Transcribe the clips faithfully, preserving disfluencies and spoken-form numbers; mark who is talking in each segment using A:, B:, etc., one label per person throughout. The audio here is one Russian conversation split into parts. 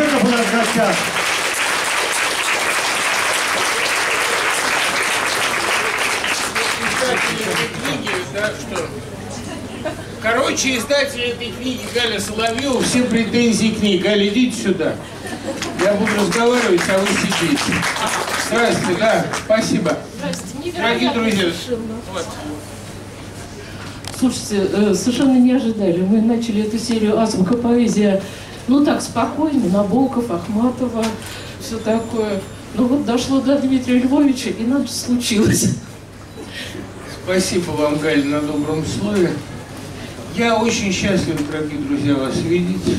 A: Быков у нас в гостях.
B: Издатели этой книги, да, что... Короче, издатели этой книги Галя Соловьева, все претензии к ней. Галя, идите сюда. Я буду разговаривать, а вы сидите. Здравствуйте, да, спасибо.
C: Здравствуйте.
B: Дорогие друзья, вот.
C: Слушайте, э, совершенно не ожидали. Мы начали эту серию «Азбука поэзия», ну так, спокойно, Набоков, Ахматова, все такое. Но вот дошло до Дмитрия Львовича, и нам случилось.
B: Спасибо вам, Галя, на добром слове. Я очень счастлив, дорогие друзья, вас видеть.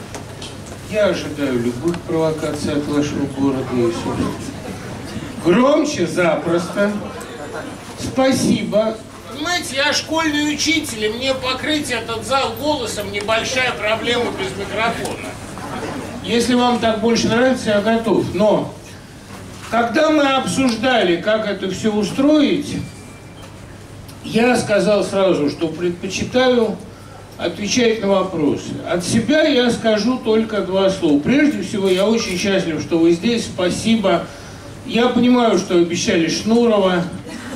B: Я ожидаю любых провокаций от вашего города, Иисус. Громче, запросто. Спасибо. Понимаете, я школьный учитель, и мне покрыть этот зал голосом небольшая проблема без микрофона. Если вам так больше нравится, я готов. Но когда мы обсуждали, как это все устроить, я сказал сразу, что предпочитаю отвечать на вопросы. От себя я скажу только два слова. Прежде всего, я очень счастлив, что вы здесь. Спасибо. Я понимаю, что обещали Шнурова,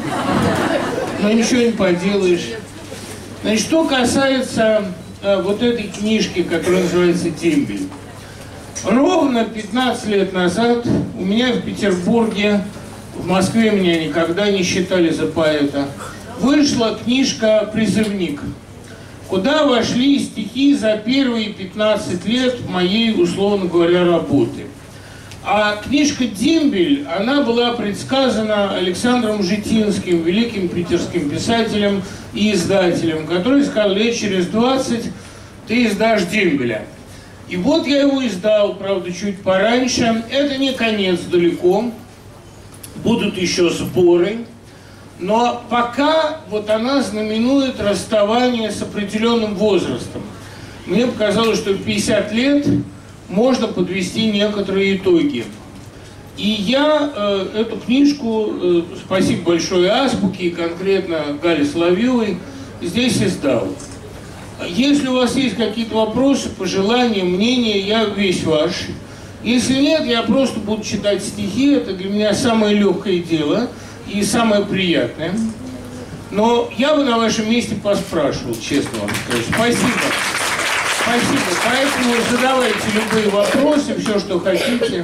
B: но ничего не поделаешь. Значит, что касается э, вот этой книжки, которая называется «Дембель». Ровно пятнадцать лет назад у меня в Петербурге, в Москве меня никогда не считали за поэта, вышла книжка «Призывник», куда вошли стихи за первые пятнадцать лет моей, условно говоря, работы. А книжка «Дембель», она была предсказана Александром Житинским, великим питерским писателем и издателем, который сказал: лет через двадцать ты издашь «Дембеля». И вот я его издал, правда, чуть пораньше. Это не конец далеко, будут еще сборы. Но пока вот она знаменует расставание с определенным возрастом. Мне показалось, что в пятьдесят лет можно подвести некоторые итоги. И я э, эту книжку, э, спасибо большое Азбуке и конкретно Гале Соловьевой, здесь издал. Если у вас есть какие-то вопросы, пожелания, мнения, я весь ваш. Если нет, я просто буду читать стихи, это для меня самое легкое дело и самое приятное. Но я бы на вашем месте поспрашивал, честно вам скажу. Спасибо. Спасибо. Поэтому задавайте любые вопросы, все, что хотите.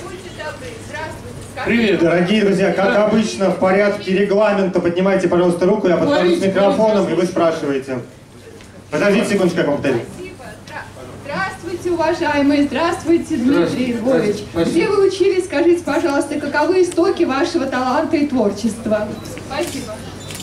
B: Привет.
A: Дорогие друзья, как обычно, в порядке регламента, поднимайте, пожалуйста, руку, я подхожу с микрофоном, и вы спрашиваете. Подождите секундочку, я повторю.
D: Здравствуйте, уважаемые, здравствуйте, Дмитрий Львович. Где вы учились, скажите, пожалуйста, каковы истоки вашего таланта и творчества? Спасибо.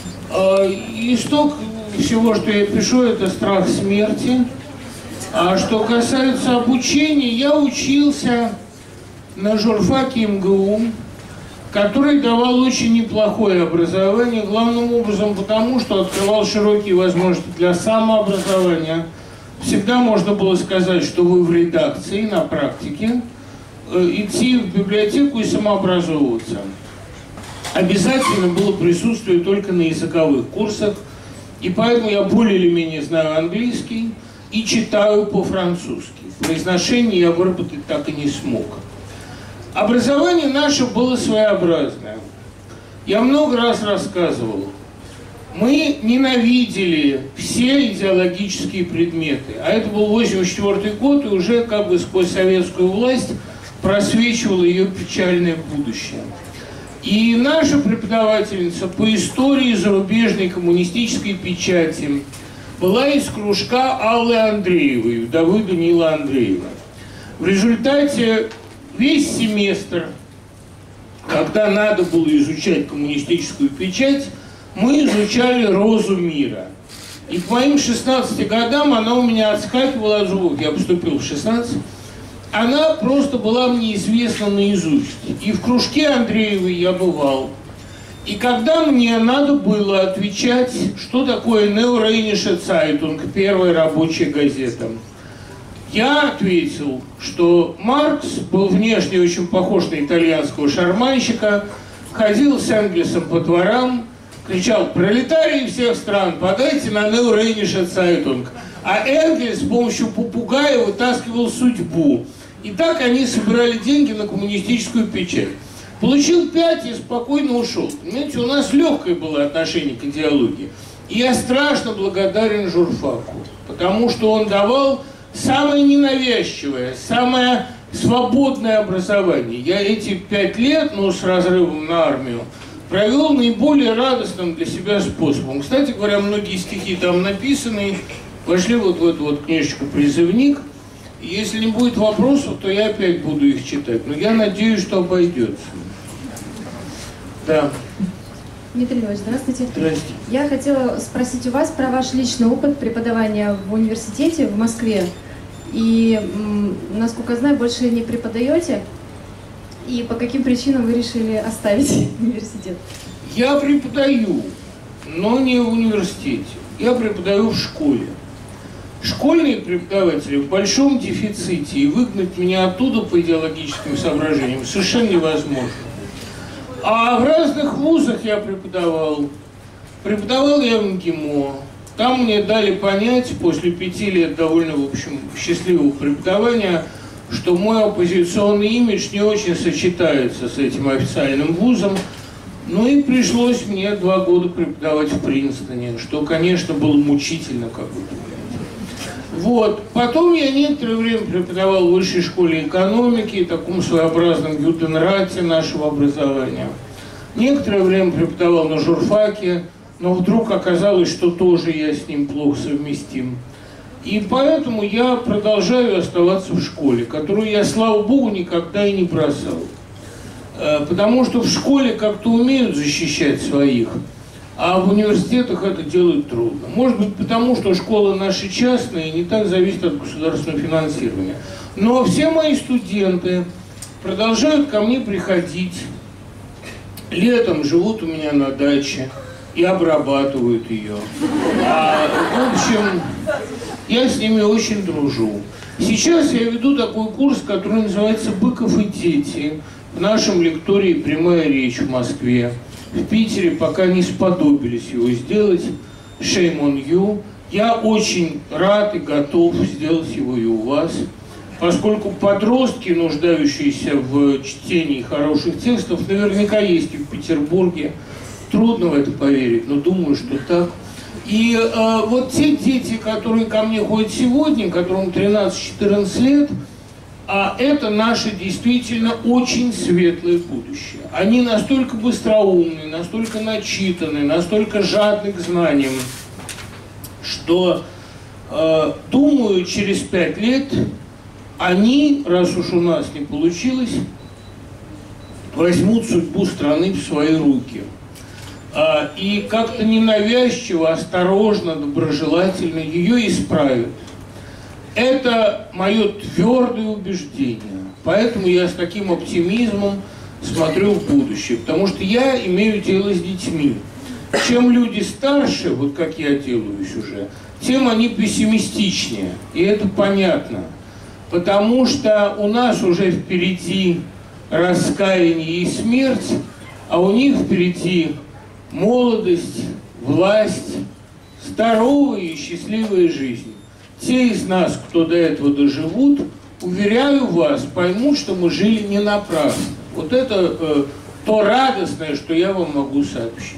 B: Исток всего, что я пишу, это страх смерти. А что касается обучения, я учился на журфаке эм гэ у, который давал очень неплохое образование, главным образом потому, что открывал широкие возможности для самообразования. Всегда можно было сказать, что вы в редакции, на практике, идти в библиотеку и самообразовываться. Обязательно было присутствие только на языковых курсах, и поэтому я более или менее знаю английский и читаю по-французски. Произношение я выработать так и не смог. Образование наше было своеобразное. Я много раз рассказывал. Мы ненавидели все идеологические предметы. А это был восемьдесят четвёртый год, и уже как бы сквозь советскую власть просвечивало ее печальное будущее. И наша преподавательница по истории зарубежной коммунистической печати была из кружка Аллы Андреевой, вдовы Даниила Андреева. В результате весь семестр, когда надо было изучать коммунистическую печать, мы изучали «Розу мира». И к моим шестнадцати годам она у меня отскакивала от зубов. Я поступил в шестнадцать. Она просто была мне известна наизусть. И в кружке Андреевой я бывал. И когда мне надо было отвечать, что такое «Neurrheinische Zeitung», первая рабочая газета, я ответил, что Маркс был внешне очень похож на итальянского шарманщика, ходил с Энгельсом по дворам, кричал: «Пролетарии всех стран, подайте на «Neurrheinische Zeitung». А Энгельс с помощью попугая вытаскивал судьбу. И так они собирали деньги на коммунистическую печать. Получил пять и спокойно ушел. Понимаете, у нас легкое было отношение к идеологии. И я страшно благодарен журфаку, потому что он давал самое ненавязчивое, самое свободное образование. Я эти пять лет, ну, с разрывом на армию, провел наиболее радостным для себя способом. Кстати говоря, многие стихи там написаны, вошли вот в эту вот книжечку «Призывник». Если не будет вопросов, то я опять буду их читать. Но я надеюсь, что обойдется. Да.
E: Дмитрий Львович, здравствуйте.
B: Здравствуйте.
E: Я хотела спросить у вас про ваш личный опыт преподавания в университете в Москве. И, насколько я знаю, больше не преподаете. И по каким причинам вы решили оставить университет?
B: Я преподаю, но не в университете. Я преподаю в школе. Школьные преподаватели в большом дефиците, и выгнать меня оттуда по идеологическим соображениям совершенно невозможно. А в разных вузах я преподавал. Преподавал я в МГИМО. Там мне дали понять, после пяти лет довольно, в общем, счастливого преподавания, что мой оппозиционный имидж не очень сочетается с этим официальным вузом. Ну и пришлось мне два года преподавать в Принстоне, что, конечно, было мучительно, как вы понимаете. Вот. Потом я некоторое время преподавал в высшей школе экономики, таком своеобразном Гютенрате нашего образования. Некоторое время преподавал на журфаке, но вдруг оказалось, что тоже я с ним плохо совместим. И поэтому я продолжаю оставаться в школе, которую я, слава богу, никогда и не бросал. Потому что в школе как-то умеют защищать своих, а в университетах это делать трудно. Может быть, потому что школы наши частные, не так зависят от государственного финансирования. Но все мои студенты продолжают ко мне приходить, летом живут у меня на даче и обрабатывают ее. А, в общем, я с ними очень дружу. Сейчас я веду такой курс, который называется «Быков и дети». В нашем лектории «Прямая речь» в Москве. В Питере пока не сподобились его сделать. Shame on you. Я очень рад и готов сделать его и у вас. Поскольку подростки, нуждающиеся в чтении хороших текстов, наверняка есть и в Петербурге. Трудно в это поверить, но думаю, что так. И э, вот те дети, которые ко мне ходят сегодня, которым тринадцать-четырнадцать лет, а это наше действительно очень светлое будущее. Они настолько быстроумны, настолько начитаны, настолько жадны к знаниям, что, э, думаю, через пять лет они, раз уж у нас не получилось, возьмут судьбу страны в свои руки. Э, и как-то ненавязчиво, осторожно, доброжелательно ее исправят. Это мое твердое убеждение. Поэтому я с таким оптимизмом смотрю в будущее. Потому что я имею дело с детьми. Чем люди старше, вот как я делаюсь уже, тем они пессимистичнее. И это понятно. Потому что у нас уже впереди раскаяние и смерть, а у них впереди молодость, власть, здоровая и счастливая жизнь. Те из нас, кто до этого доживут, уверяю вас, поймут, что мы жили не напрасно. Вот это э, то радостное, что я вам могу сообщить.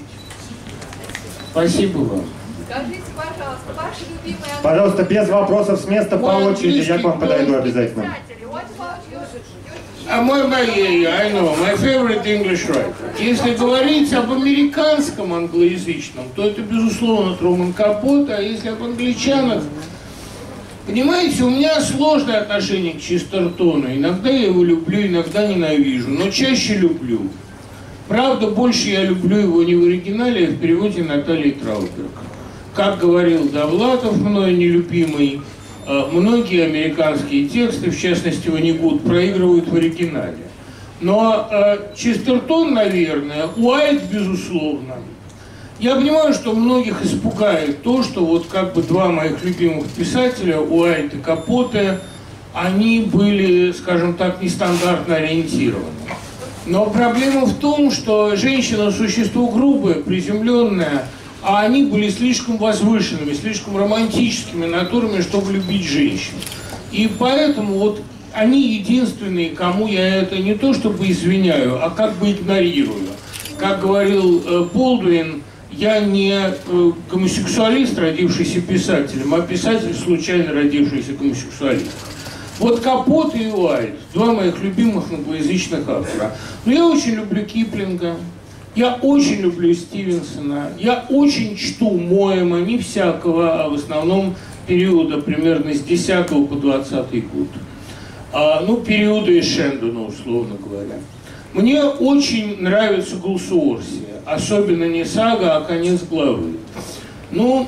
B: Спасибо вам.
D: Скажите, пожалуйста, ваши любимые...
A: Пожалуйста, без вопросов с места, по
B: Мой
A: очереди, я к вам подойду обязательно.
D: писатели? Вот вам-
B: А мой, мой, I know, my favorite English writer. Если говорить об американском англоязычном, то это, безусловно, Труман Капот, а если об англичанах... Понимаете, у меня сложное отношение к Честертону. Иногда я его люблю, иногда ненавижу, но чаще люблю. Правда, больше я люблю его не в оригинале, а в переводе Натальи Трауберг. Как говорил Довлатов, мной нелюбимый, многие американские тексты, в частности, Ванигут, проигрывают в оригинале. Но э, Честертон, наверное, Уайт, безусловно. Я понимаю, что многих испугает то, что вот как бы два моих любимых писателя, Уайт и Капоте, они были, скажем так, нестандартно ориентированы. Но проблема в том, что женщина – существо грубое, приземленное, а они были слишком возвышенными, слишком романтическими натурами, чтобы любить женщин. И поэтому вот они единственные, кому я это не то чтобы извиняю, а как бы игнорирую. Как говорил э, Болдуин, я не э, гомосексуалист, родившийся писателем, а писатель, случайно родившийся гомосексуалистом. Вот Капот и Уайльд, два моих любимых англоязычных автора. Но я очень люблю Киплинга, я очень люблю Стивенсона, я очень чту Моэма, не всякого, а в основном периода примерно с десятого по двадцатый год. А, ну, периода из Шендона, условно говоря. Мне очень нравится Голсуорси, особенно не сага, а конец главы. Ну,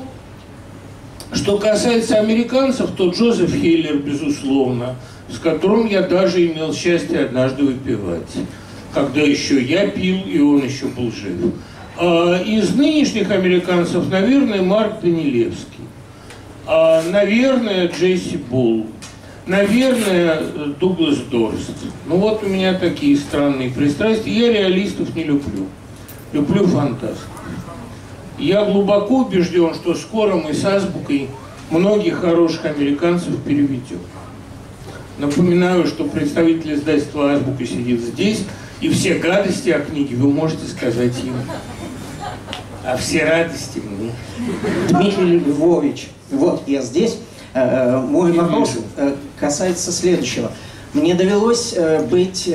B: что касается американцев, то Джозеф Хейлер, безусловно, с которым я даже имел счастье однажды выпивать, когда еще я пил, и он еще был жив. А из нынешних американцев, наверное, Марк Данилевский, а, наверное, Джесси Болл, наверное, Дуглас Дорст. Ну вот у меня такие странные пристрастия. Я реалистов не люблю. Люблю фантастов. Я глубоко убежден, что скоро мы с азбукой многих хороших американцев переведем. Напоминаю, что представитель издательства «Азбука» сидит здесь, и все гадости о книге вы можете сказать ему. А все радости мне.
F: Дмитрий Львович, вот я здесь. Мой вопрос касается следующего. Мне довелось быть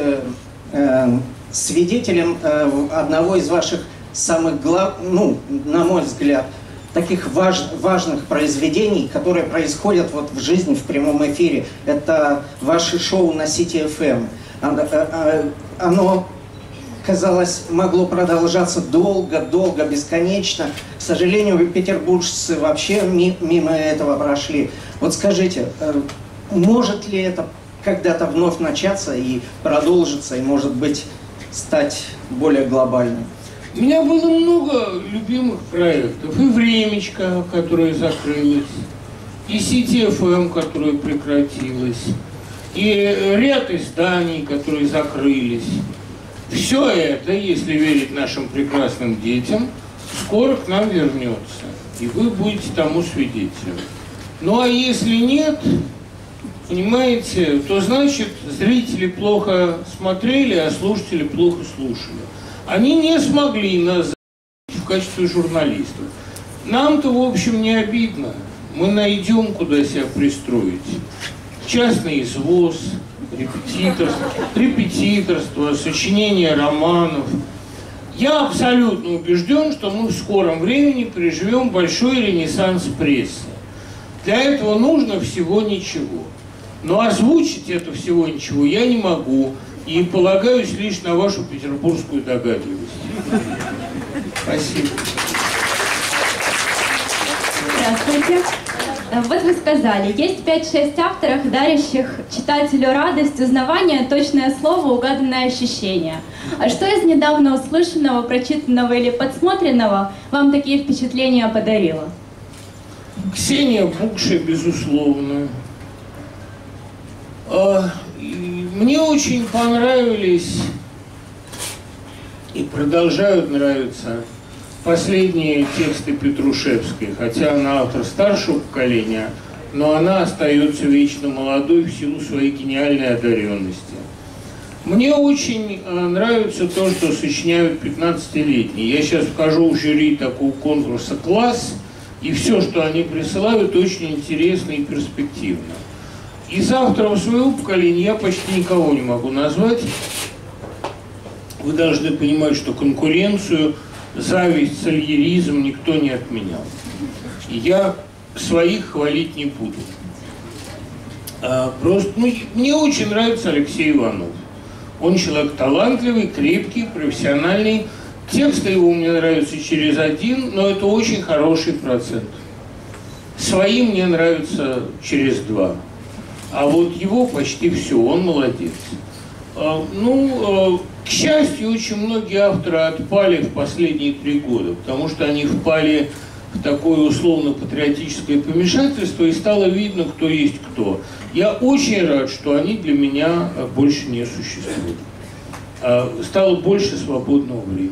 F: свидетелем одного из ваших самых глав, ну, на мой взгляд, таких важ, важных произведений, которые происходят вот в жизни, в прямом эфире. Это ваше шоу на Сити эф эм. Оно, оно, казалось, могло продолжаться долго-долго, бесконечно. К сожалению, петербуржцы вообще мимо этого прошли. Вот скажите, может ли это когда-то вновь начаться и продолжиться, и, может быть, стать более глобальным?
B: У меня было много любимых проектов. И «Времечко», которое закрылось, и Сити эф эм, которое прекратилось, и ряд изданий, которые закрылись. Все это, если верить нашим прекрасным детям, скоро к нам вернется. И вы будете тому свидетелем. Ну а если нет, понимаете, то значит зрители плохо смотрели, а слушатели плохо слушали. Они не смогли нас в качестве журналистов. Нам-то, в общем, не обидно. Мы найдем, куда себя пристроить. Частный извоз, репетиторство, репетиторство, сочинение романов. Я абсолютно убежден, что мы в скором времени переживем большой ренессанс прессы. Для этого нужно всего ничего. Но озвучить это всего ничего я не могу. И полагаюсь лишь на вашу петербургскую догадливость. Спасибо.
G: Здравствуйте. Вот вы сказали, есть пять-шесть авторов, дарящих читателю радость, узнавание, точное слово, угаданное ощущение. А что из недавно услышанного, прочитанного или подсмотренного вам такие впечатления подарило?
B: Ксения Букша, безусловно. Мне очень понравились и продолжают нравиться последние тексты Петрушевской, хотя она автор старшего поколения, но она остается вечно молодой в силу своей гениальной одаренности. Мне очень нравится то, что сочиняют пятнадцатилетние. Я сейчас вхожу в жюри такого конкурса «Класс», и все, что они присылают, очень интересно и перспективно. Из авторов своего поколения я почти никого не могу назвать. Вы должны понимать, что конкуренцию, зависть, сальеризм никто не отменял. И я своих хвалить не буду. А, просто, ну, мне очень нравится Алексей Иванов. Он человек талантливый, крепкий, профессиональный. Тексты его мне нравятся через один, но это очень хороший процент. Свои мне нравятся через два. А вот его почти все, он молодец. А, ну, а, к счастью, очень многие авторы отпали в последние три года, потому что они впали в такое условно-патриотическое помешательство, и стало видно, кто есть кто. Я очень рад, что они для меня больше не существуют. А, стало больше свободного времени.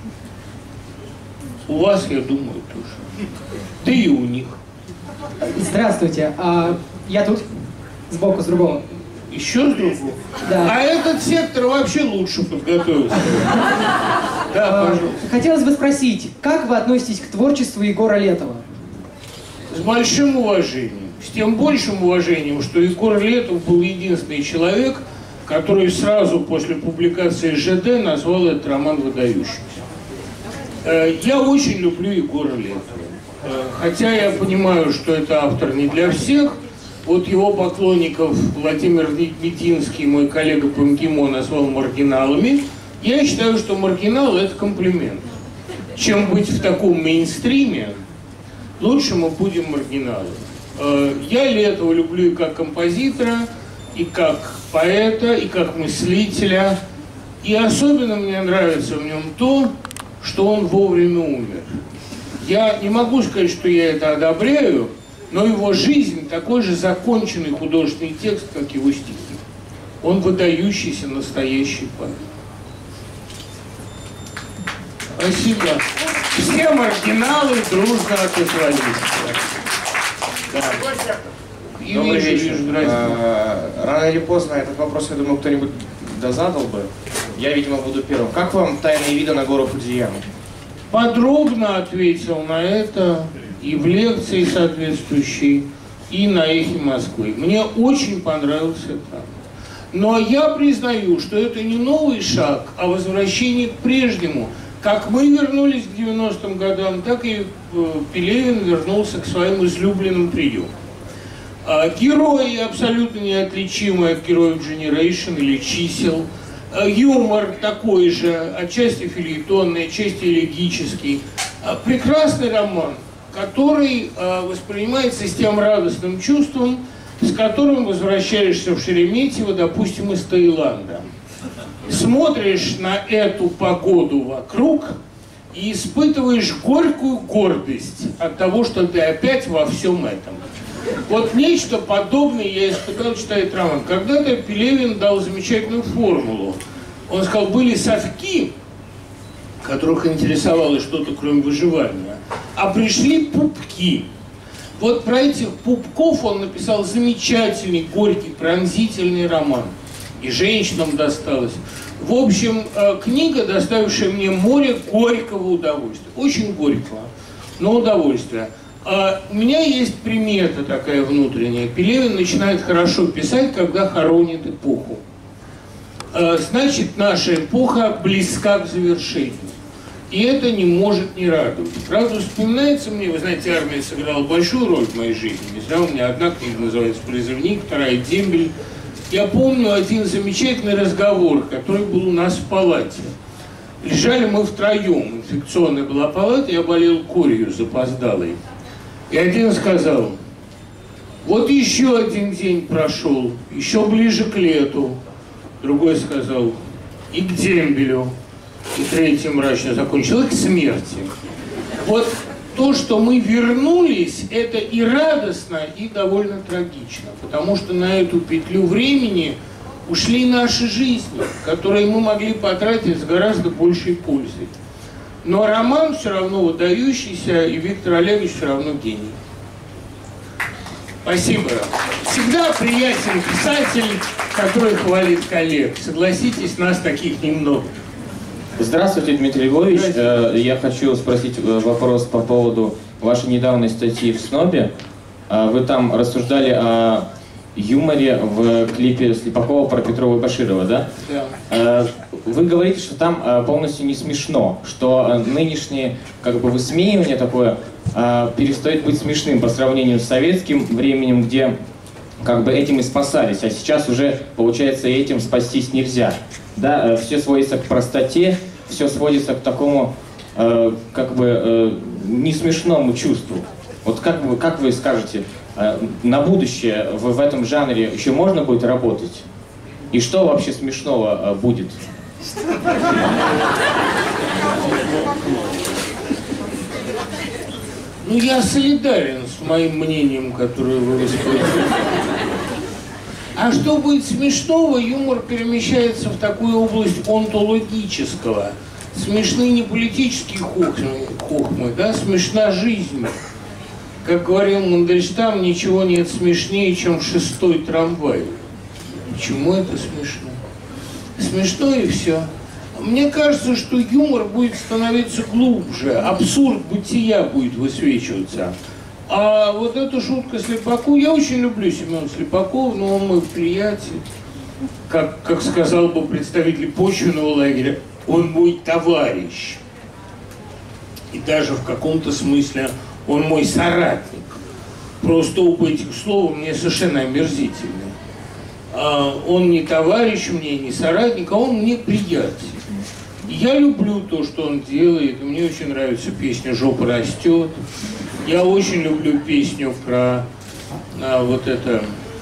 B: У вас, я думаю, тоже. Да и у них.
H: Здравствуйте. А, я тут, сбоку, с другого.
B: Еще с другого?
H: Да.
B: А этот сектор вообще лучше подготовился. Да, пожалуйста.
H: Хотелось бы спросить, как вы относитесь к творчеству Егора Летова?
B: С большим уважением. С тем большим уважением, что Егор Летов был единственный человек, который сразу после публикации ЖД назвал этот роман выдающимся. Я очень люблю Егора Летова. Хотя я понимаю, что это автор не для всех. Вот его поклонников Владимир Мединский, мой коллега по МГИМО, назвал маргиналами. Я считаю, что маргинал – это комплимент. Чем быть в таком мейнстриме, лучше мы будем маргиналами. Я Летова люблю и как композитора, и как поэта, и как мыслителя. И особенно мне нравится в нем то, что он вовремя умер. Я не могу сказать, что я это одобряю, но его жизнь такой же законченный художественный текст, как его стихи. Он выдающийся настоящий поэт. Спасибо. Все маргиналы дружно отозвались.
I: Да. Добрый вечер.
B: Вижу,
I: а, рано или поздно этот вопрос, я думаю, кто-нибудь дозадал бы. Я, видимо, буду первым. Как вам «Тайные виды на гору Фудзияму»?
B: Подробно ответил на это и в лекции соответствующей, и на «Эхе Москвы». Мне очень понравился там. Но я признаю, что это не новый шаг, а возвращение к прежнему. Как мы вернулись к девяностым годам, так и Пелевин вернулся к своим излюбленным приемам. Герои абсолютно неотличимые от героев Generation или чисел. Юмор такой же, отчасти фельетонный, отчасти элегический. Прекрасный роман, который воспринимается с тем радостным чувством, с которым возвращаешься в Шереметьево, допустим, из Таиланда. Смотришь на эту погоду вокруг и испытываешь горькую гордость от того, что ты опять во всем этом. Вот нечто подобное я испытал, читая этот роман. Когда-то Пелевин дал замечательную формулу. Он сказал, были совки, которых интересовало что-то кроме выживания, а пришли пупки. Вот про этих пупков он написал замечательный, горький, пронзительный роман. И женщинам досталось. В общем, книга, доставившая мне море горького удовольствия. Очень горького, но удовольствия. У меня есть примета такая внутренняя. Пелевин начинает хорошо писать, когда хоронит эпоху. Значит, наша эпоха близка к завершению. И это не может не радовать. Правда, вспоминается мне, вы знаете, армия сыграла большую роль в моей жизни. Не зря у меня одна книга называется «Призывник», вторая «Дембель». Я помню один замечательный разговор, который был у нас в палате. Лежали мы втроем, инфекционная была палата, я болел корью запоздалой. И один сказал, вот еще один день прошел, еще ближе к лету. Другой сказал, и к дембелю. И третий мрачно закончил, и к смерти. Вот то, что мы вернулись, это и радостно, и довольно трагично. Потому что на эту петлю времени ушли наши жизни, которые мы могли потратить с гораздо большей пользой. Но роман все равно выдающийся, и Виктор Олегович все равно гений. Спасибо. Всегда приятен писатель, который хвалит коллег. Согласитесь, нас таких немного.
I: Здравствуйте, Дмитрий Львович. Я хочу спросить вопрос по поводу вашей недавней статьи в СНОБе. Вы там рассуждали о юморе в клипе Слепакова про Петрова и Баширова, да?
B: Да.
I: Вы говорите, что там полностью не смешно, что нынешнее как бы высмеивание такое перестает быть смешным по сравнению с советским временем, где как бы этим и спасались, а сейчас уже, получается, этим спастись нельзя. Да, все сводится к простоте, все сводится к такому э, как бы э, не смешному чувству. Вот как вы, как вы скажете, э, на будущее в, в этом жанре еще можно будет работать? И что вообще смешного э, будет?
B: Ну, я солидарен с моим мнением, которое вы высказали. А что будет смешного, юмор перемещается в такую область онтологического. Смешны не политические хохмы, хохмы, да, смешна жизнь. Как говорил Мандельштам, ничего нет смешнее, чем шестой трамвай. Почему это смешно? Смешно и все. Мне кажется, что юмор будет становиться глубже, абсурд бытия будет высвечиваться. А вот эта шутка Слепаку, я очень люблю Семена Слепакова, но он мой приятель, как, как сказал бы представитель почвенного лагеря, он мой товарищ. И даже в каком-то смысле он мой соратник. Просто оба этих слова мне совершенно омерзительны. А он не товарищ мне, не соратник, а он мне приятель. И я люблю то, что он делает. И мне очень нравится песня «Жопа растет». Я очень люблю песню про а, вот это...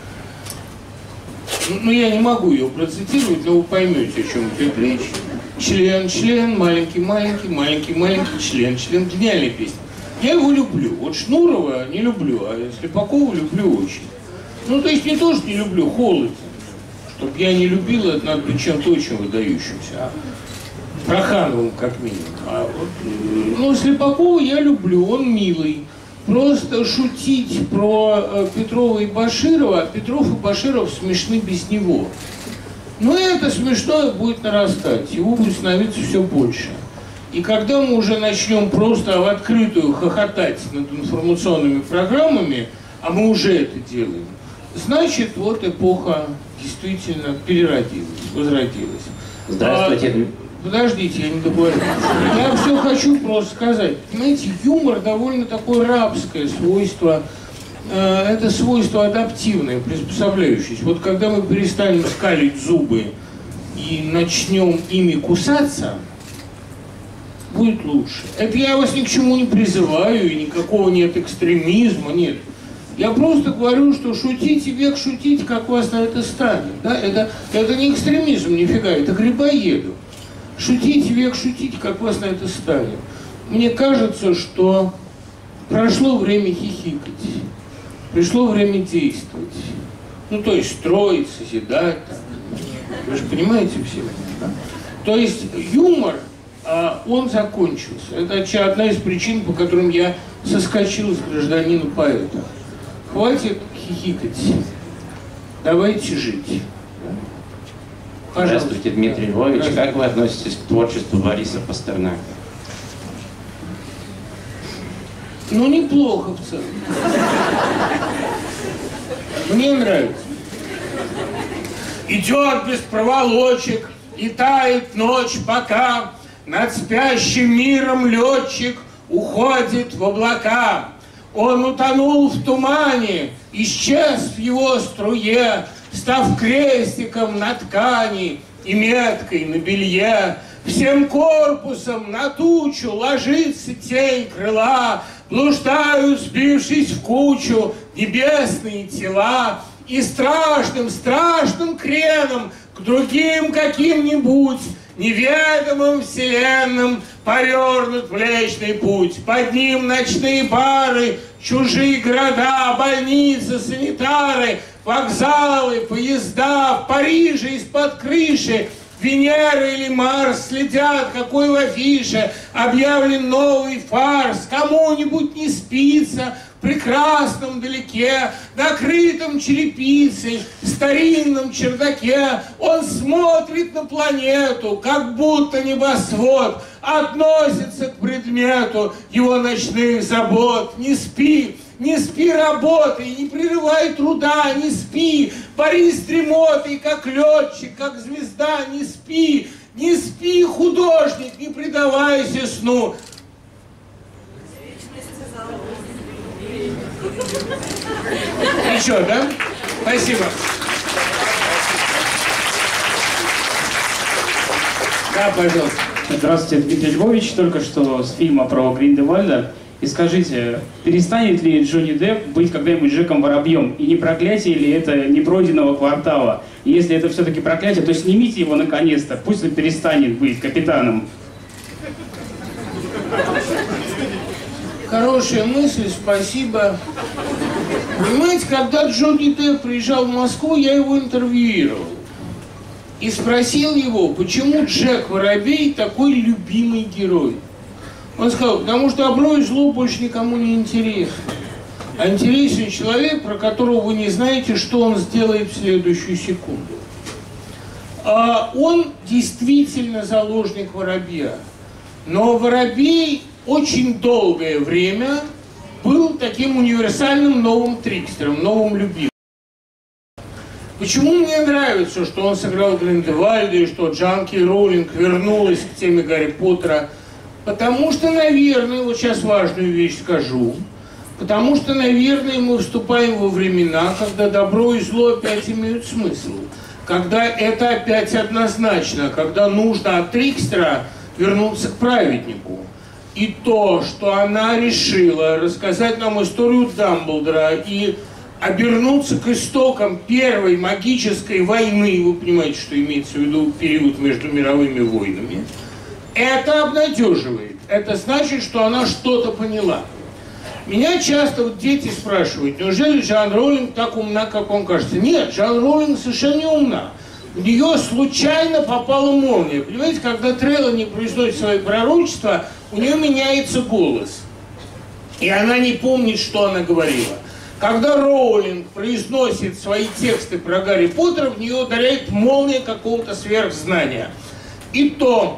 B: Ну, ну, я не могу ее процитировать, но вы поймете, о чем идет речь. Член, член, маленький, маленький, маленький, маленький, член, член. Гениальная песня. Я его люблю. Вот Шнурова не люблю, а Слепакова люблю очень. Ну, то есть не то, что не люблю, холоден. Чтоб я не любил, это надо быть чем-то очень выдающимся. А Прохановым, как минимум. А вот, ну, Слепакова я люблю, он милый. Просто шутить про э, Петрова и Баширова, Петров и Баширов смешны без него. Но это смешное будет нарастать, его будет становиться все больше. И когда мы уже начнем просто в открытую хохотать над информационными программами, а мы уже это делаем, значит, вот эпоха действительно переродилась, возродилась.
J: Здравствуйте.
B: А, подождите, я не договорил. Я все хочу просто сказать. Понимаете, юмор довольно такое рабское свойство. Это свойство адаптивное, приспособляющееся. Вот когда мы перестанем скалить зубы и начнем ими кусаться, будет лучше. Это я вас ни к чему не призываю, и никакого нет экстремизма, нет. Я просто говорю, что шутите век шутить, как вас на это станет. Да? Это, это не экстремизм, нифига, это грибоеду. Шутите век шутить, как вас на это станет. Мне кажется, что прошло время хихикать. Пришло время действовать. Ну, то есть строить, созидать. Там. Вы же понимаете все. Да? То есть юмор, а, он закончился. Это одна из причин, по которым я соскочил с гражданина поэта. Хватит хихикать. Давайте жить. Да?
J: Здравствуйте, Дмитрий Львович. Здравствуйте. Как вы относитесь к творчеству Бориса Пастернака?
B: Ну, неплохо в целом. Мне нравится. Идет без проволочек, и тает ночь, пока над спящим миром летчик уходит в облака. Он утонул в тумане, исчез в его струе, став крестиком на ткани и меткой на белье. Всем корпусом на тучу ложится тень крыла, блуждают, сбившись в кучу, небесные тела, и страшным, страшным креном к другим каким-нибудь неведомым вселенным повернут Млечный Путь. Под ним ночные бары, чужие города, больницы, санитары, вокзалы, поезда, в Париже из-под крыши Венера или Марс следят, какой в афише объявлен новый фарс. Кому-нибудь не спится в прекрасном далеке, накрытом черепицей, старинном чердаке. Он смотрит на планету, как будто небосвод относится к предмету его ночных забот. Не спи, не спи, работай, не прерывай труда, не спи. Борис дремотой, как летчик, как звезда, не спи. Не спи, художник, не предавайся сну. Ничего, да? Спасибо. Да, пожалуйста.
K: Здравствуйте, Дмитрий Львович. Только что с фильма про Гриндевальда. И скажите, перестанет ли Джонни Депп быть когда-нибудь Джеком Воробьем? И не проклятие ли это непройденного квартала? И если это все-таки проклятие, то снимите его наконец-то. Пусть он перестанет быть капитаном.
B: Хорошая мысль, спасибо. Понимаете, когда Джонни Депп приезжал в Москву, я его интервьюировал. И спросил его, почему Джек Воробей такой любимый герой. Он сказал, потому что добро и зло больше никому не интересно. А интересен человек, про которого вы не знаете, что он сделает в следующую секунду. Он действительно заложник Воробья. Но Воробей очень долгое время был таким универсальным новым трикстером, новым любимым. Почему мне нравится, что он сыграл Гриндевальда и что Джоан Кей Роулинг вернулась к теме Гарри Поттера? Потому что, наверное, вот сейчас важную вещь скажу, потому что, наверное, мы вступаем во времена, когда добро и зло опять имеют смысл, когда это опять однозначно, когда нужно от трикстера вернуться к праведнику. И то, что она решила рассказать нам историю Дамблдора и обернуться к истокам первой магической войны, вы понимаете, что имеется в виду период между мировыми войнами, это обнадеживает. Это значит, что она что-то поняла. Меня часто вот дети спрашивают, неужели Джоан Роулинг так умна, как вам кажется? Нет, Джоан Роулинг совершенно не умна. В нее случайно попала молния. Понимаете, когда Трелани произносит свои пророчества, у нее меняется голос. И она не помнит, что она говорила. Когда Роулинг произносит свои тексты про Гарри Поттера, в нее ударяет молния какого-то сверхзнания. И то,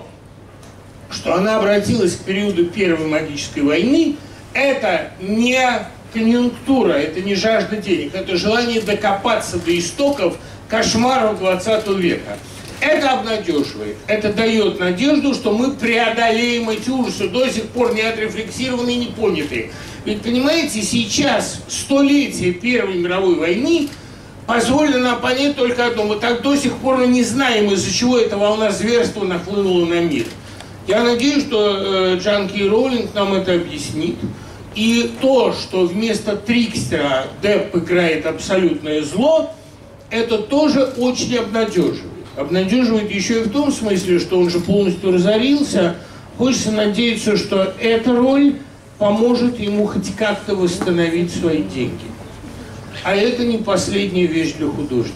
B: что она обратилась к периоду Первой магической войны, это не конъюнктура, это не жажда денег, это желание докопаться до истоков кошмаров двадцатого века. Это обнадеживает, это дает надежду, что мы преодолеем эти ужасы, до сих пор не отрефлексированные и не понятые. Ведь, понимаете, сейчас столетие Первой мировой войны позволено нам понять только одно. Мы так до сих пор не знаем, из-за чего эта волна зверства нахлынула на мир. Я надеюсь, что э, Джоан Кей Роулинг нам это объяснит. И то, что вместо трикстера Депп играет абсолютное зло, это тоже очень обнадеживает. Обнадеживает еще и в том смысле, что он же полностью разорился. Хочется надеяться, что эта роль поможет ему хоть как-то восстановить свои деньги. А это не последняя вещь для художника.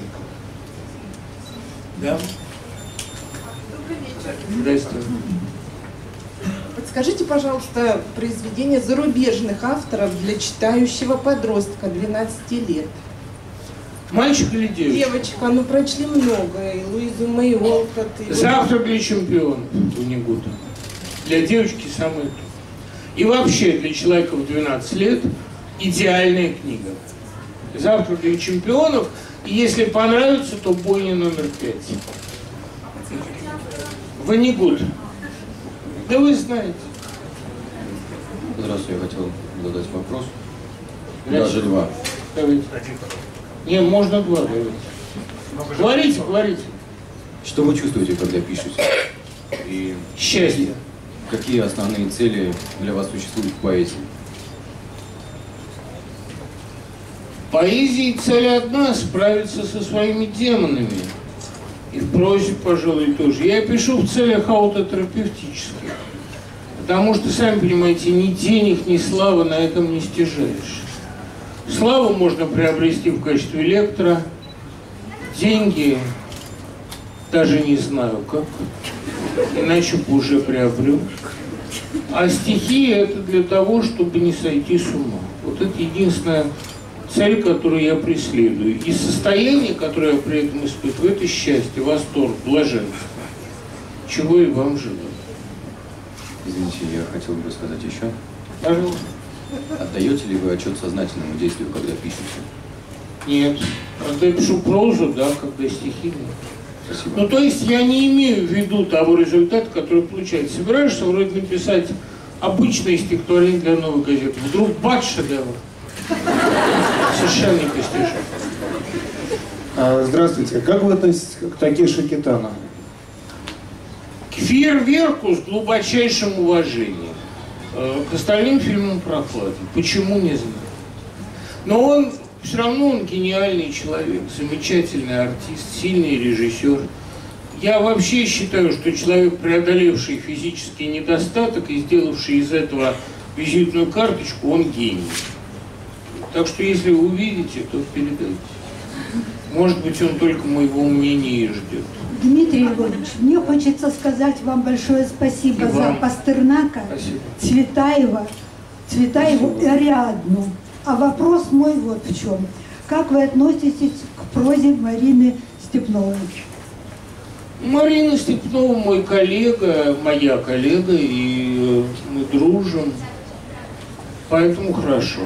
B: Да?
L: Добрый вечер.
B: Здравствуйте.
L: Подскажите, пожалуйста, произведения зарубежных авторов для читающего подростка двенадцати лет.
B: Мальчик или девочка?
L: Девочка, ну прочли много. И Луизу Мэй Уолкотт. И...
B: Завтра для чемпионов Виннигута. Для девочки самое то. И вообще для человека в двенадцать лет идеальная книга. Завтра для чемпионов. И если понравится, то бойня номер пять. Виннигут. Да вы знаете.
M: Здравствуйте, я хотел задать вопрос.
B: Даже
M: два.
B: Давайте. Не, можно два, давайте. Говорите, говорите.
M: Что вы чувствуете, когда пишете? И
B: счастье.
M: Какие основные цели для вас существуют в поэзии?
B: В поэзии цель одна – справиться со своими демонами. И в прозе, пожалуй, тоже. Я пишу в целях аутотерапевтических. Потому что, сами понимаете, ни денег, ни славы на этом не стяжаешь. Славу можно приобрести в качестве лектора. Деньги даже не знаю как. Иначе бы уже приобрел. А стихи – это для того, чтобы не сойти с ума. Вот это единственная цель, которую я преследую. И состояние, которое я при этом испытываю, это счастье, восторг, блаженство. Чего и вам желаю.
M: Извините, я хотел бы сказать еще.
B: Пожалуйста.
M: Отдаете ли вы отчет сознательному действию, когда пишете?
B: Нет. Когда я пишу прозу, да, когда стихи, нет.
M: Спасибо.
B: Ну, то есть я не имею в виду того результата, который получается. Собираешься вроде написать обычное стихотворение для новой газеты. Вдруг бац, шедевр. Совершенно непостижимо.
N: Здравствуйте. Как вы относитесь к Такеши Китано?
B: К фейерверку с глубочайшим уважением. К остальным фильмам прохладен. Почему, не знаю. Но он, все равно он гениальный человек, замечательный артист, сильный режиссер. Я вообще считаю, что человек, преодолевший физический недостаток и сделавший из этого визитную карточку, он гений. Так что, если вы увидите, то передайте. Может быть, он только моего мнения и ждет.
O: Дмитрий Львович, мне хочется сказать вам большое спасибо
B: И
O: за
B: вам.
O: Пастернака,
B: Спасибо.
O: Цветаева, Цветаеву и Ариадну. А вопрос мой вот в чем. Как вы относитесь к прозе Марины Степновой?
B: Марина Степнова мой коллега, моя коллега, и мы дружим, поэтому хорошо.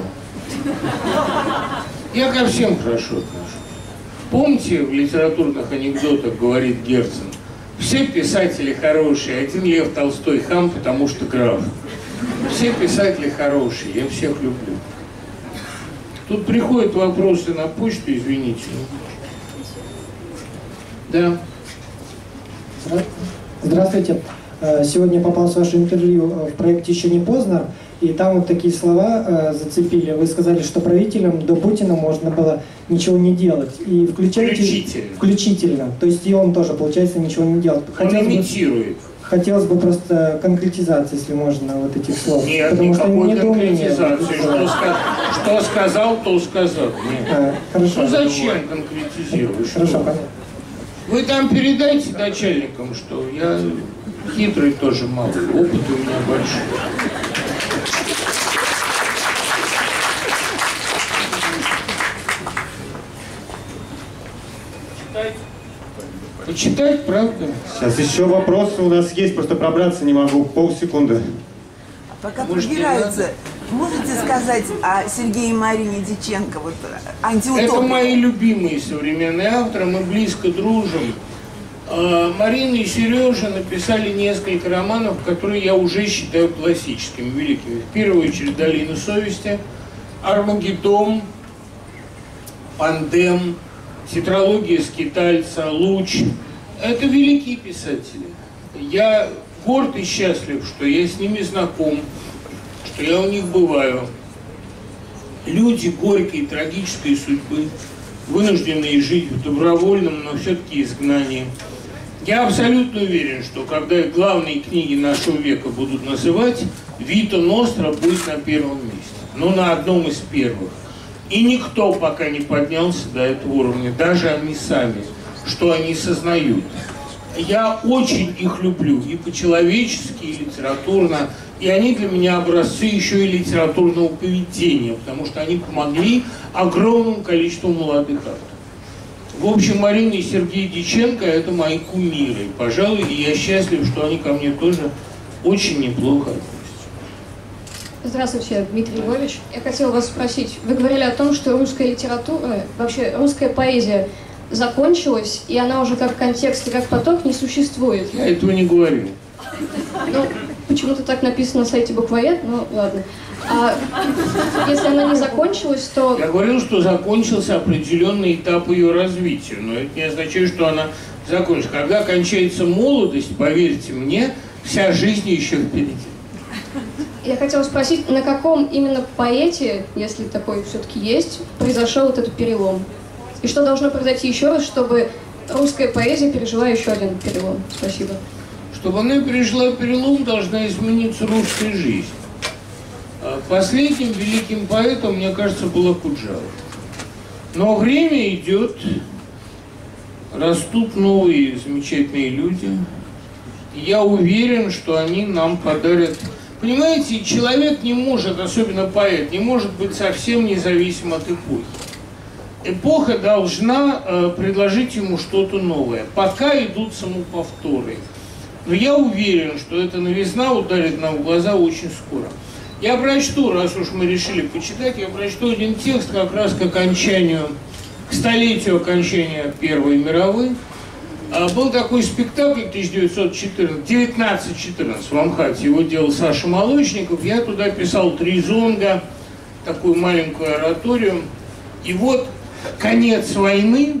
B: Я ко всем хорошо отношусь. Помните, в литературных анекдотах говорит Герцен, все писатели хорошие, один Лев Толстой хам, потому что граф. Все писатели хорошие, я всех люблю. Тут приходят вопросы на почту, извините. Да.
P: Здравствуйте. Сегодня попал в ваше интервью в проекте «Еще не поздно», и там вот такие слова зацепили. Вы сказали, что правителям до Путина можно было ничего не делать. И включаете...
B: Включительно.
P: Включительно. То есть и он тоже, получается, ничего не делал.
B: Он имитирует.
P: Хотелось бы просто конкретизации, если можно, вот этих слов.
B: Нет,
P: потому
B: никакой
P: что
B: конкретизации. Что, ска... что сказал, то сказал. Нет.
P: А, хорошо.
B: Ну зачем конкретизировать?
P: Хорошо,
B: что?
P: понятно.
B: Вы там передайте начальникам, что я хитрый тоже малый, опыт у меня большой. Почитать, правда?
A: Сейчас еще вопросы у нас есть, просто пробраться не могу, полсекунды.
Q: Пока
B: Может,
Q: пробираются, можете сказать о Сергее и Марине Дьяченко, вот антиутопия?
B: Это мои любимые современные авторы, мы близко дружим. Марина и Сережа написали несколько романов, которые я уже считаю классическими, великими. В первую очередь «Долина совести», «Армагеддон», «Пандем», «Тетралогия скитальца», «Луч». Это великие писатели. Я горд и счастлив, что я с ними знаком, что я у них бываю. Люди горькой, трагической судьбы, вынужденные жить в добровольном, но все-таки изгнании. Я абсолютно уверен, что когда главные книги нашего века будут называть, Вита Ностра будет на первом месте. Ну, на одном из первых. И никто пока не поднялся до этого уровня, даже они сами, что они сознают. Я очень их люблю, и по-человечески, и литературно, и они для меня образцы еще и литературного поведения, потому что они помогли огромному количеству молодых авторов. В общем, Марина и Сергей Дьяченко – это мои кумиры, пожалуй, и я счастлив, что они ко мне тоже очень неплохо относятся.
R: Здравствуйте, Дмитрий Львович. Я хотела вас спросить, вы говорили о том, что русская литература, вообще русская поэзия закончилась, и она уже как контекст и как поток не существует.
B: Я этого не говорил.
R: Ну, почему-то так написано на сайте Буквоед, ну ладно. А если она не закончилась, то...
B: Я говорил, что закончился определенный этап ее развития, но это не означает, что она закончится. Когда кончается молодость, поверьте мне, вся жизнь еще впереди.
R: Я хотела спросить, на каком именно поэте, если такой все-таки есть, произошел вот этот перелом? И что должно произойти еще раз, чтобы русская поэзия пережила еще один перелом? Спасибо.
B: Чтобы она пережила перелом, должна измениться русская жизнь. Последним великим поэтом, мне кажется, был Окуджава. Но время идет, растут новые замечательные люди. И я уверен, что они нам подарят... Понимаете, человек не может, особенно поэт, не может быть совсем независим от эпохи. Эпоха должна э, предложить ему что-то новое. Пока идут самоповторы. Но я уверен, что эта новизна ударит нам в глаза очень скоро. Я прочту, раз уж мы решили почитать, я прочту один текст как раз к окончанию, к столетию окончания Первой мировой. А, был такой спектакль тысяча девятьсот четырнадцать, девятнадцать четырнадцать в Амхате, его делал Саша Молочников. Я туда писал три зонга, такую маленькую ораторию. И вот конец войны,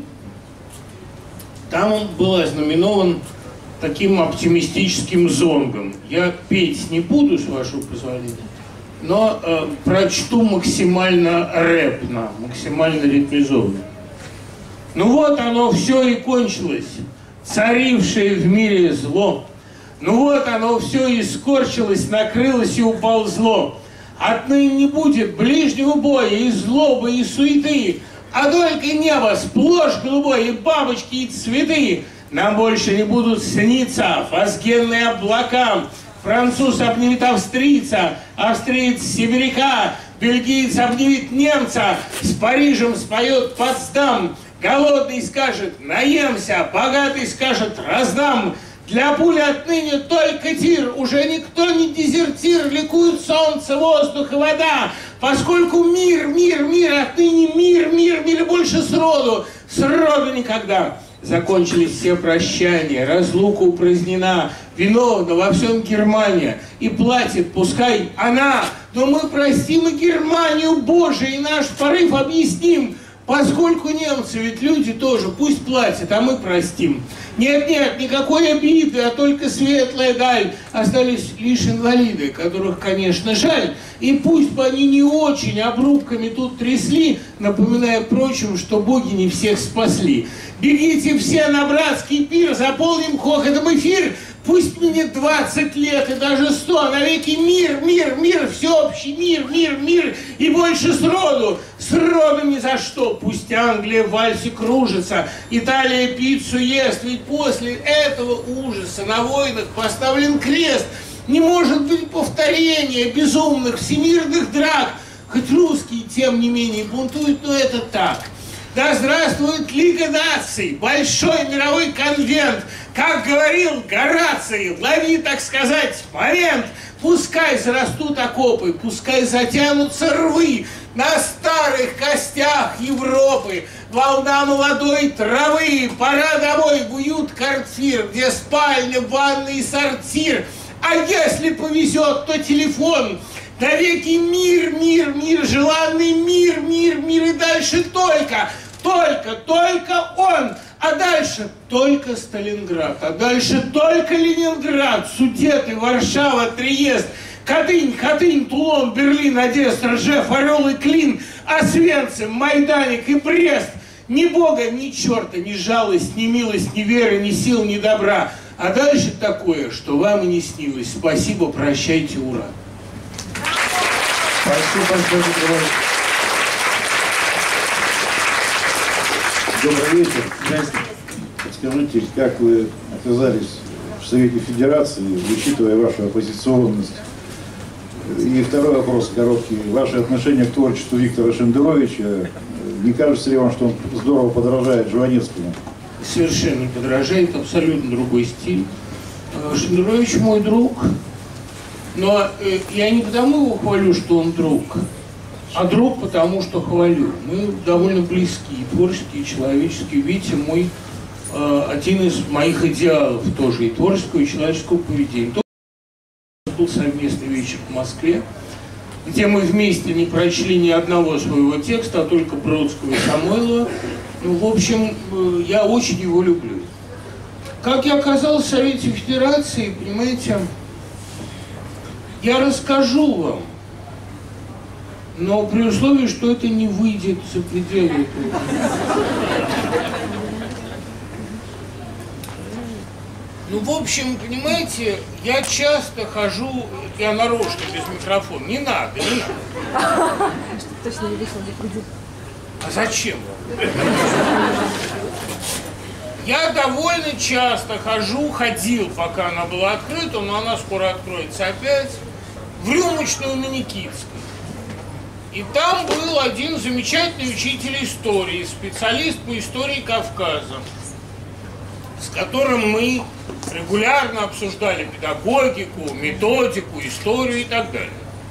B: там он был ознаменован таким оптимистическим зонгом. Я петь не буду, с вашего позволения, но э, прочту максимально рэпно, максимально ритмизованно. Ну вот оно все и кончилось, царившее в мире зло. Ну вот оно все и скорчилось, накрылось и уползло. Отныне не будет ближнего боя и злобы, и суеты, а только небо сплошь голубое, и бабочки, и цветы. Нам больше не будут сниться фазгенные облака. Француз обнимет австрийца, австриец сибиряка, бельгиец обнимет немца, с Парижем споет Потсдам, Голодный скажет «наемся», богатый скажет «раздам». Для пули отныне только тир, уже никто не дезертир, ликует солнце, воздух и вода, поскольку мир, мир, мир, отныне мир, мир, мир, больше сроду, сроду никогда. Закончились все прощания, разлука упразднена, виновна во всем Германия, и платит, пускай она, но мы простим и Германию, Боже, и наш порыв объясним, поскольку немцы ведь люди тоже, пусть платят, а мы простим. Нет, нет, никакой обиды, а только светлая даль. Остались лишь инвалиды, которых, конечно, жаль. И пусть бы они не очень обрубками тут трясли, напоминая прочим, что боги не всех спасли. Бегите все на братский пир, заполним хохотом эфир. Пусть минет двадцать лет и даже сто, навеки мир, мир, мир, всеобщий мир, мир, мир, и больше сроду, сроду ни за что. Пусть Англия в вальсе кружится, Италия пиццу ест, ведь после этого ужаса на войнах поставлен крест. Не может быть повторения безумных всемирных драк, хоть русские, тем не менее, бунтуют, но это так. Да здравствует Лига наций, большой мировой конвент, как говорил Гораций, лови, так сказать, момент. Пускай зарастут окопы, пускай затянутся рвы на старых костях Европы. Волна молодой травы, пора домой в уют-квартир, где спальня, ванна и сортир. А если повезет, то телефон. Навеки мир, мир, мир, желанный мир, мир, мир, и дальше только, только, только он. А дальше только Сталинград, а дальше только Ленинград, Судеты, Варшава, Триест, Катынь, Хатынь, Тулон, Берлин, Одесса, Ржев, Орел и Клин, Освенцим, Майданик и Брест. Ни Бога, ни черта, ни жалость, ни милость, ни веры, ни сил, ни добра. А дальше такое, что вам и не снилось. Спасибо, прощайте, ура.
N: Спасибо большое, Добрый вечер. Здравствуйте. Скажите, как вы оказались в Совете Федерации, учитывая вашу оппозиционность? И второй вопрос короткий. Ваше отношение к творчеству Виктора Шендеровича. Не кажется ли вам, что он здорово подражает Жванецкому?
B: Совершенно подражает, абсолютно другой стиль. Шендерович мой друг, но я не потому его хвалю, что он друг, а друг потому, что хвалю. Мы довольно близки, творческие, человеческие. Видите, мой э, один из моих идеалов тоже и творческого, и человеческого поведения. Был совместный вечер в Москве, где мы вместе не прочли ни одного своего текста, а только Бродского и Самойлова. Ну, в общем, э, я очень его люблю. Как я оказался в Совете Федерации, понимаете, я расскажу вам, но при условии, что это не выйдет за пределы этого. Ну, в общем, понимаете, я часто хожу, я нарочно без микрофона. Не надо, не надо.
S: Точно не вышел, не приду.
B: А зачем? Я довольно часто хожу, ходил, пока она была открыта, но она скоро откроется опять, в рюмочную на Никитской. И там был один замечательный учитель истории, специалист по истории Кавказа, с которым мы регулярно обсуждали педагогику, методику, историю и так далее.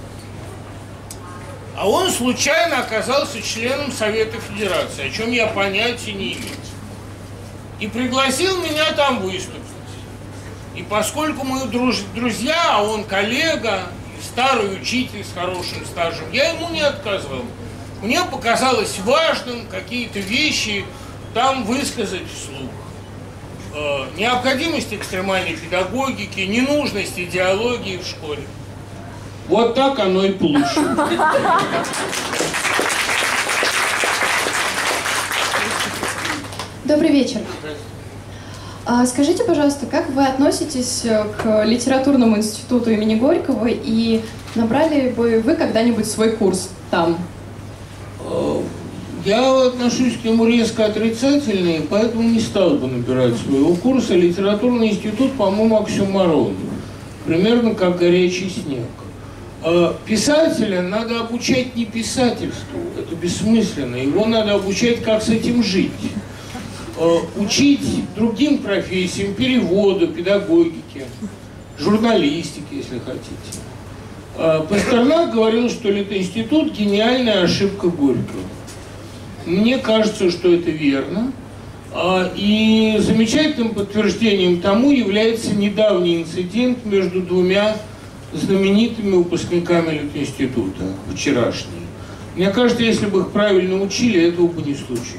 B: А он случайно оказался членом Совета Федерации, о чем я понятия не имел. И пригласил меня там выступить. И поскольку мы друж... друзья, а он коллега, старый учитель с хорошим стажем, я ему не отказывал. Мне показалось важным какие-то вещи там высказать вслух. Э, необходимость экстремальной педагогики, ненужность идеологии в школе. Вот так оно и получилось.
E: Добрый вечер. А скажите, пожалуйста, как вы относитесь к литературному институту имени Горького и набрали бы вы когда-нибудь свой курс там?
B: Я отношусь к нему резко отрицательно, и поэтому не стал бы набирать своего курса. Литературный институт, по-моему, оксюморон. Примерно как горячий снег. Писателя надо обучать не писательству, это бессмысленно. Его надо обучать, как с этим жить. Учить другим профессиям, переводу, педагогике, журналистике, если хотите. Пастернак говорил, что Литинститут – гениальная ошибка Горького. Мне кажется, что это верно. И замечательным подтверждением тому является недавний инцидент между двумя знаменитыми выпускниками Литинститута, вчерашние. Мне кажется, если бы их правильно учили, этого бы не случилось.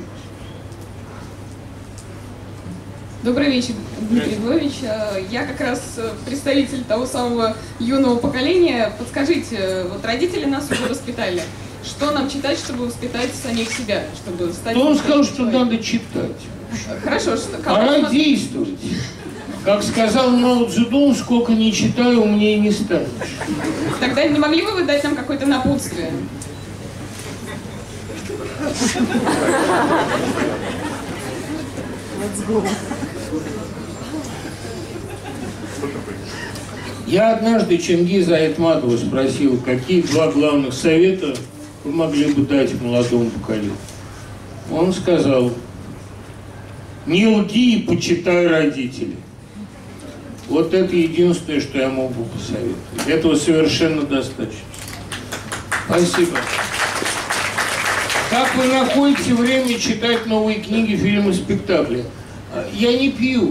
T: Добрый вечер, Дмитрий Львович. Я как раз представитель того самого юного поколения. Подскажите, вот родители нас уже воспитали. Что нам читать, чтобы воспитать самих себя, чтобы стать...
B: Кто сказал, что надо читать?
T: Хорошо, что...
B: Пора действовать. Как сказал Мао Цзэдун, сколько не читаю, умнее не станешь.
T: Тогда не могли бы вы дать нам какое-то напутствие?
B: Я однажды Чингиза Айтматова спросил, какие два главных совета вы могли бы дать молодому поколению. Он сказал: не лги и почитай родителей. Вот это единственное, что я мог бы посоветовать. Этого совершенно достаточно. Спасибо. Как вы находите время читать новые книги, фильмы, спектакли? Я не пью.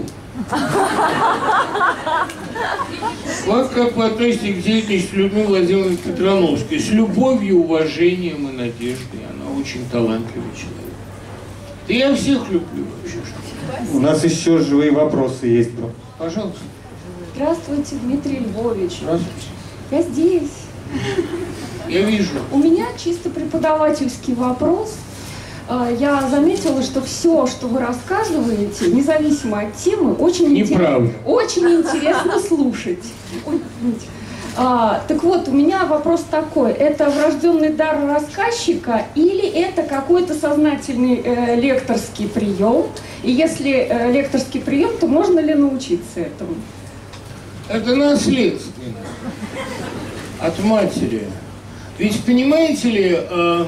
B: Вот как вы относитесь к деятельности Людмилы Владимировны Петрановской? С любовью, уважением и надеждой. Она очень талантливый человек. Да я всех люблю вообще.
A: У нас еще живые вопросы есть.
B: Пожалуйста.
U: Здравствуйте, Дмитрий Львович.
B: Здравствуйте.
U: Я здесь.
B: Я вижу.
U: У меня чисто преподавательский вопрос. Я заметила, что все, что вы рассказываете, независимо от темы, очень, интерес... очень интересно слушать. Ой, а, так вот, у меня вопрос такой. Это врожденный дар рассказчика или это какой-то сознательный э, лекторский прием? И если э, лекторский прием, то можно ли научиться этому?
B: Это наследственно. От матери. Ведь, понимаете ли, э,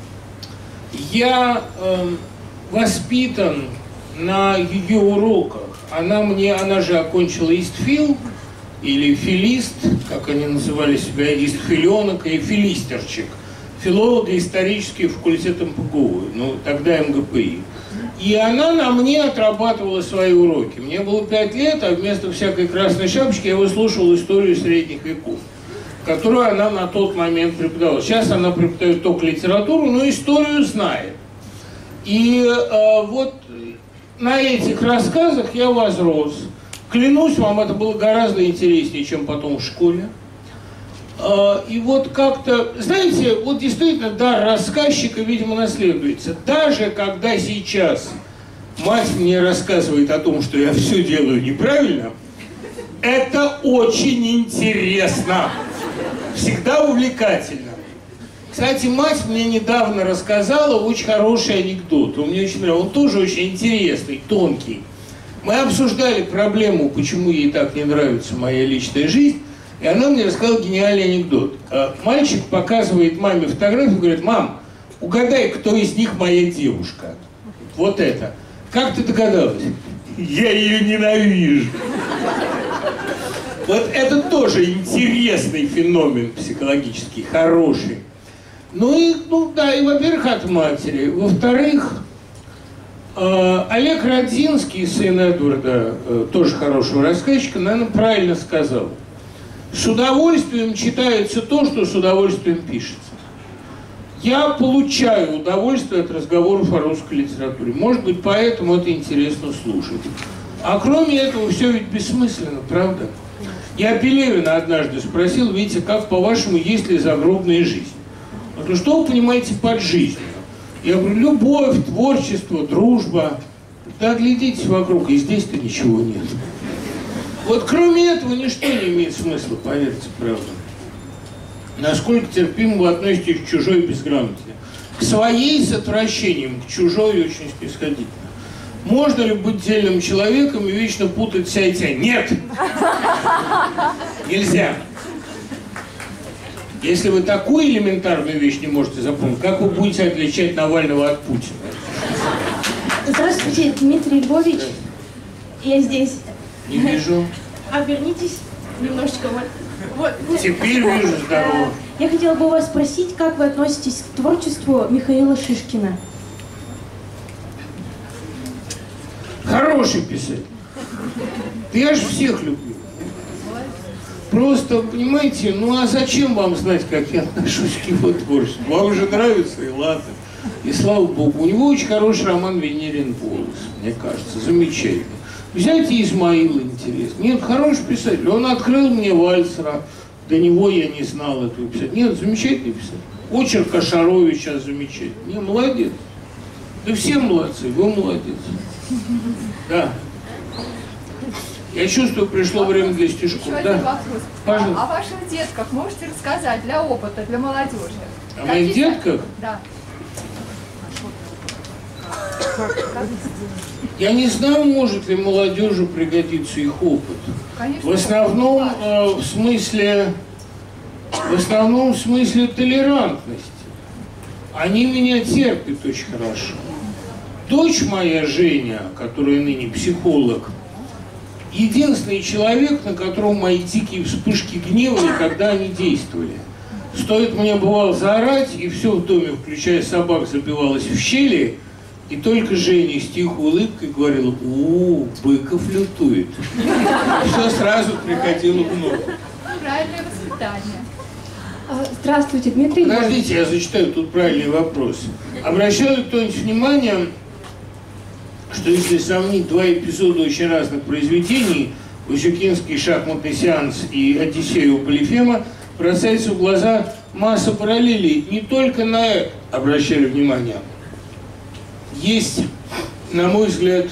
B: я э, воспитан на ее уроках. Она мне, она же окончила ИСТФИЛ, или филист, как они называли себя, истфиленок и филистерчик. Филолого-исторический факультет эм пэ гэ у, ну тогда эм гэ пэ и. И она на мне отрабатывала свои уроки. Мне было пять лет, а вместо всякой красной шапочки я выслушивал историю средних веков, которую она на тот момент преподавала. Сейчас она преподает только литературу, но историю знает. И э, вот на этих рассказах я возрос. Клянусь вам, это было гораздо интереснее, чем потом в школе. Э, и вот как-то, знаете, вот действительно дар рассказчика, видимо, наследуется. Даже когда сейчас мать мне рассказывает о том, что я все делаю неправильно, это очень интересно. Всегда увлекательно. Кстати, мать мне недавно рассказала очень хороший анекдот. Он мне очень нравится. Он тоже очень интересный, тонкий. Мы обсуждали проблему, почему ей так не нравится моя личная жизнь. И она мне рассказала гениальный анекдот. Мальчик показывает маме фотографию и говорит: мам, угадай, кто из них моя девушка. Вот это. Как ты догадалась? Я ее ненавижу. Вот это тоже интересный феномен психологический, хороший. Ну и, ну да, и во-первых, от матери. Во-вторых, э, Олег Родзинский, сын Эдварда, э, тоже хорошего рассказчика, наверное, правильно сказал. С удовольствием читается то, что с удовольствием пишется. Я получаю удовольствие от разговоров о русской литературе. Может быть, поэтому это интересно слушать. А кроме этого, все ведь бессмысленно, правда? Я Пелевина однажды спросил: видите, как по-вашему, есть ли загробная жизнь? Он говорит: что вы понимаете под жизнью? Я говорю: любовь, творчество, дружба. Да глядитесь вокруг, и здесь-то ничего нет. Вот кроме этого ничто не имеет смысла, поверьте, правда. Насколько терпимо вы относитесь к чужой безграмоте? К своей с отвращением, к чужой очень снисходительно. Можно ли быть дельным человеком и вечно путать вся и тебя? Нет! Нельзя. Если вы такую элементарную вещь не можете запомнить, как вы будете отличать Навального от Путина?
C: Здравствуйте, Дмитрий Львович. Я здесь.
B: Не вижу.
C: Обернитесь немножечко. Вот. Вот.
B: Теперь вижу, здорово.
C: Я хотела бы у вас спросить, как вы относитесь к творчеству Михаила Шишкина?
B: Хороший писатель. Я же всех люблю. Просто, понимаете, ну а зачем вам знать, как я отношусь к его творчеству? Вам же нравится, и ладно. И слава богу, у него очень хороший роман «Венерин голос», мне кажется, замечательный. Взять Измаила, интересно. Нет, хороший писатель. Он открыл мне Вальцера. До него я не знал этого писателя. Нет, замечательный писатель. Очерк Кошарович сейчас замечательный. Не, молодец. Да все молодцы, вы молодец. Да. Я чувствую, пришло время для стишков.
D: Еще
B: Да.
D: один вопрос.
B: Пожалуйста.
D: О ваших детках можете рассказать для опыта, для молодежи?
B: О моих детках?
D: Да.
B: Я не знаю, может ли молодежи пригодиться их опыт.
D: Конечно.
B: В основном э, в смысле, в основном в смысле толерантности. Они меня терпят очень хорошо. Дочь моя, Женя, которая ныне психолог, единственный человек, на которого мои дикие вспышки гнева никогда не действовали. Стоит мне, бывало, заорать, и все в доме, включая собак, забивалось в щели, и только Женя с тихой улыбкой говорила: «О, Быков лютует». Все сразу приходило в ногу.
D: Правильное воспитание.
C: Здравствуйте, Дмитрий.
B: Подождите, я зачитаю тут правильный вопрос. Обращал ли кто-нибудь внимание, что если сравнить два эпизода очень разных произведений, «Васюкинский шахматный сеанс» и «Одиссею Полифема», бросается в глаза масса параллелей. Не только на это обращали внимание. Есть, на мой взгляд,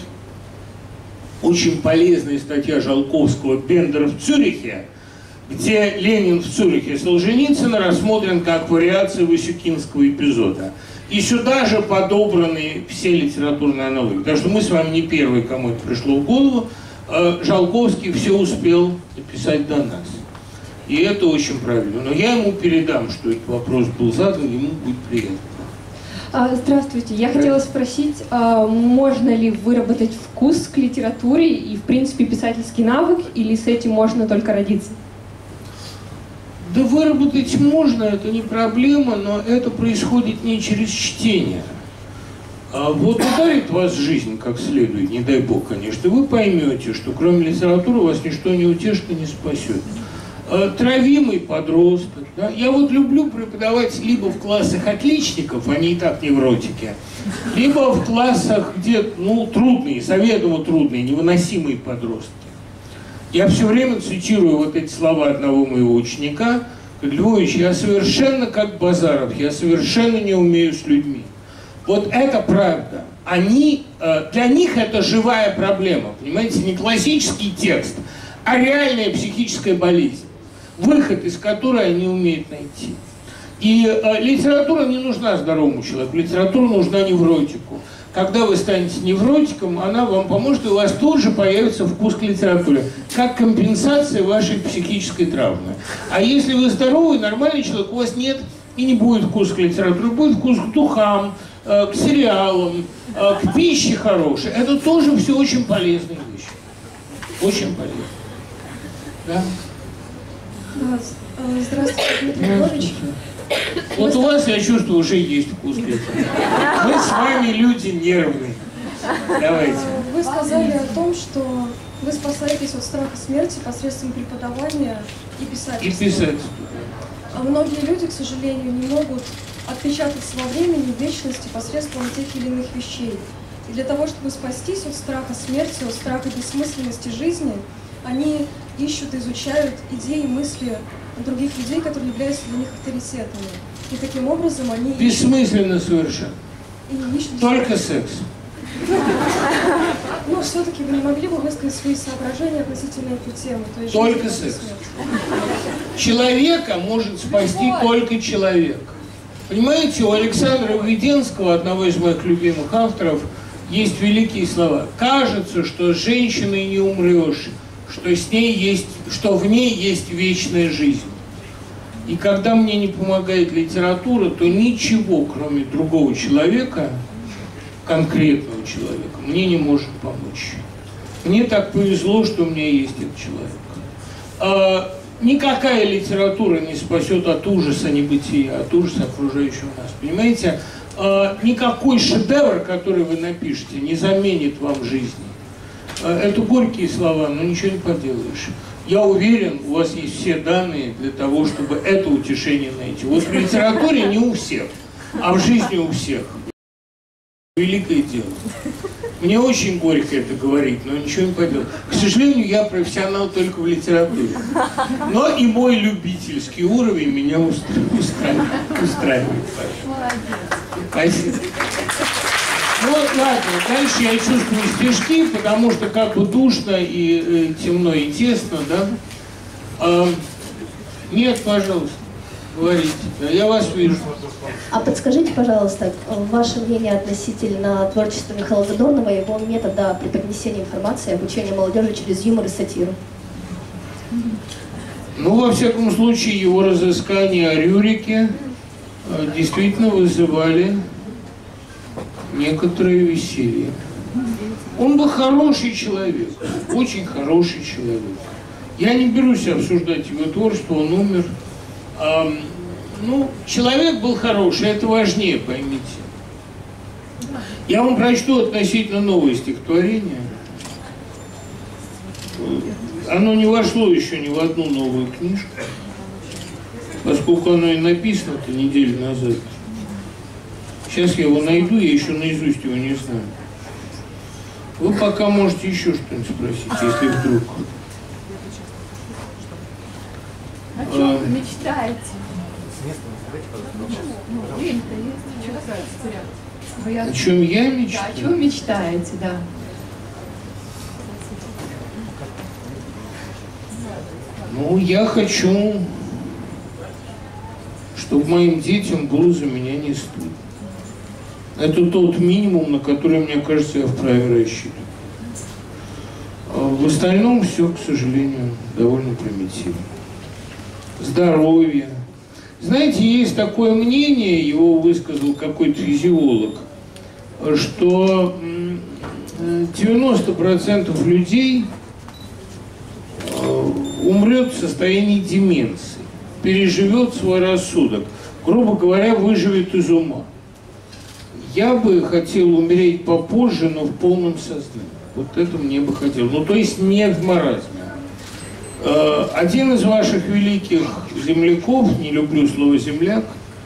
B: очень полезная статья Жалковского «Бендер в Цюрихе», где Ленин в Цюрихе Солженицына рассмотрен как вариация васюкинского эпизода. И сюда же подобраны все литературные аналогии. Потому что мы с вами не первые, кому это пришло в голову. Жалковский все успел написать до нас. И это очень правильно. Но я ему передам, что этот вопрос был задан, ему будет приятно.
C: Здравствуйте. Я хотела спросить, можно ли выработать вкус к литературе и, в принципе, писательский навык, или с этим можно только родиться?
B: Да выработать можно, это не проблема, но это происходит не через чтение. А вот ударит вас жизнь как следует, не дай бог, конечно, и вы поймете, что кроме литературы вас ничто не утешит и не спасет. А, травимый подросток. Да? Я вот люблю преподавать либо в классах отличников, они и так невротики, либо в классах, где ну, трудные, заведомо трудные, невыносимые подростки. Я все время цитирую вот эти слова одного моего ученика: «Львович, я совершенно как Базаров, я совершенно не умею с людьми». Вот это правда. Они, для них это живая проблема, понимаете, не классический текст, а реальная психическая болезнь, выход из которой они умеют найти. И литература не нужна здоровому человеку, литература нужна невротику. Когда вы станете невротиком, она вам поможет, и у вас тут же появится вкус к литературе, как компенсация вашей психической травмы. А если вы здоровый, нормальный человек, у вас нет и не будет вкуса к литературе, будет вкус к духам, к сериалам, к пище хорошей. Это тоже все очень полезные вещи. Очень полезно. Да?
C: Здравствуйте, Дмитрий Львович.
B: Вот у вас, я чувствую, уже есть вкус к литературе. Мы с вами люди нервные. Давайте.
C: Вы сказали о том, что вы спасаетесь от страха смерти посредством преподавания и писательства.
B: И писательства.
C: А многие люди, к сожалению, не могут отпечататься во времени в вечности посредством тех или иных вещей. И для того, чтобы спастись от страха смерти, от страха бессмысленности жизни, они ищут, изучают идеи, мысли других людей, которые являются для них авторитетами. И таким образом они...
B: Бессмысленно совершенно.
C: И ищут...
B: Только секс.
C: Но все-таки вы не могли бы высказать свои соображения относительно этой темы? То есть
B: только секс. Человека может спасти только человек. Понимаете, у Александра Введенского, одного из моих любимых авторов, есть великие слова. Кажется, что с женщиной не умрешь, что с ней есть, что в ней есть вечная жизнь. И когда мне не помогает литература, то ничего, кроме другого человека, конкретного человека, мне не может помочь. Мне так повезло, что у меня есть этот человек. А, никакая литература не спасет от ужаса небытия, от ужаса окружающего нас. Понимаете? А, никакой шедевр, который вы напишете, не заменит вам жизни. А, это горькие слова, но ничего не поделаешь. Я уверен, у вас есть все данные для того, чтобы это утешение найти. Вот в литературе не у всех, а в жизни у всех. Великое дело. Мне очень горько это говорить, но ничего не поделать. К сожалению, я профессионал только в литературе. Но и мой любительский уровень меня устраивает. устраивает. Спасибо. Ну вот, ладно, дальше я чувствую стежки, потому что как бы душно и э, темно и тесно, да? А, нет, пожалуйста, говорите, да, я вас вижу.
F: А подскажите, пожалуйста, ваше мнение относительно творчества Михаила Задорнова и его метода преподнесения информации, обучения молодежи через юмор и сатиру?
B: Ну, во всяком случае, его разыскания о Рюрике э, действительно вызывали некоторое веселье. Он был хороший человек, очень хороший человек. Я не берусь обсуждать его творчество, он умер. А, ну, человек был хороший, это важнее, поймите. Я вам прочту относительно новое стихотворение. Оно не вошло еще ни в одну новую книжку, поскольку оно и написано-то неделю назад. Сейчас я его найду, я еще наизусть его не знаю. Вы пока можете еще что-нибудь спросить, если вдруг.
D: О чем вы мечтаете? Ну, время-то есть.
B: О чем я мечтаю?
D: Да, о чем мечтаете, да.
B: Ну, я хочу, чтобы моим детям было за меня не стыдно. Это тот минимум, на который, мне кажется, я вправе рассчитывать. В остальном все, к сожалению, довольно примитивно. Здоровье. Знаете, есть такое мнение, его высказал какой-то физиолог, что девяносто процентов людей умрет в состоянии деменции, переживет свой рассудок, грубо говоря, выживет из ума. Я бы хотел умереть попозже, но в полном сознании. Вот это мне бы хотелось. Ну, то есть не в маразме. Один из ваших великих земляков, не люблю слово «земляк»,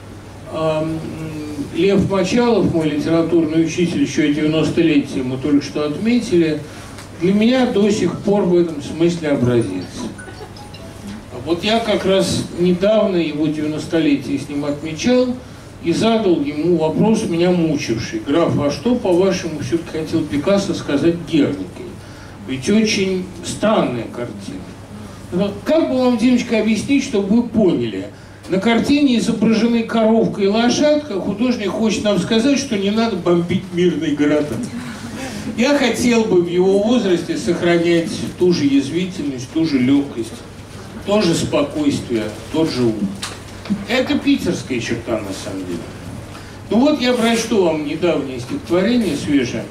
B: Лев Мочалов, мой литературный учитель, еще девяностолетие мы только что отметили, для меня до сих пор в этом смысле образец. Вот я как раз недавно его девяностолетие с ним отмечал и задал ему вопрос, меня мучивший. Граф, а что, по-вашему, все-таки хотел Пикассо сказать Герникой? Ведь очень странная картина. Как бы вам, Димочка, объяснить, чтобы вы поняли? На картине изображены коровка и лошадка, художник хочет нам сказать, что не надо бомбить мирные города. Я хотел бы в его возрасте сохранять ту же язвительность, ту же легкость, то же спокойствие, тот же ум. Это питерская черта, на самом деле. Ну вот я прочту вам недавнее стихотворение, свежее.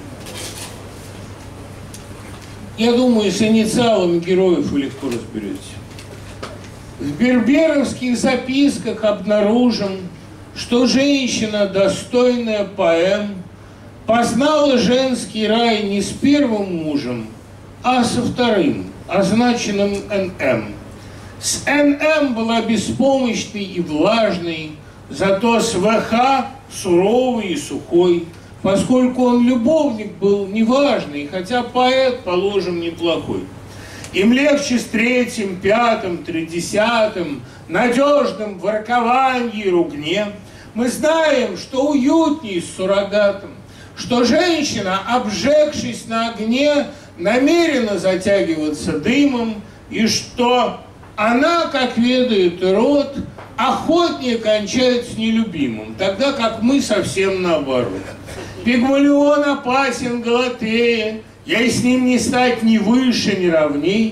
B: Я думаю, с инициалами героев вы легко разберетесь. В берберовских записках обнаружим, что женщина, достойная поэм, познала женский рай не с первым мужем, а со вторым, означенным эн эм. С эн эм была беспомощной и влажной, зато с вэ ха суровый и сухой, поскольку он любовник был неважный, хотя поэт, положим, неплохой. Им легче с третьим, пятым, тридесятым, надежным в ворковании и ругне. Мы знаем, что уютней с суррогатом, что женщина, обжегшись на огне, намерена затягиваться дымом, и что она, как ведает род, охотнее кончает с нелюбимым, тогда как мы совсем наоборот. Пигмалион опасен Галатее, ей с ним не стать ни выше, ни равней.